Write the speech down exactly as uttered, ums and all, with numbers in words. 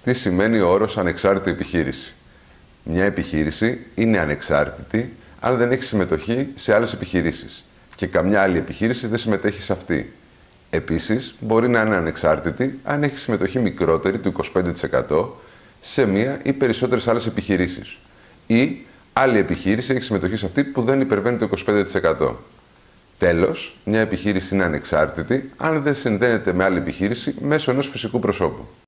Τι σημαίνει ο όρος ανεξάρτητη επιχείρηση? Μια επιχείρηση είναι ανεξάρτητη αν δεν έχει συμμετοχή σε άλλες επιχειρήσεις και καμιά άλλη επιχείρηση δεν συμμετέχει σε αυτή. Επίσης, μπορεί να είναι ανεξάρτητη αν έχει συμμετοχή μικρότερη του είκοσι πέντε τοις εκατό σε μία ή περισσότερες άλλες επιχειρήσεις ή άλλη επιχείρηση έχει συμμετοχή σε αυτή που δεν υπερβαίνει το είκοσι πέντε τοις εκατό. Τέλος, μια επιχείρηση είναι ανεξάρτητη αν δεν συνδέεται με άλλη επιχείρηση μέσω ενός φυσικού προσώπου.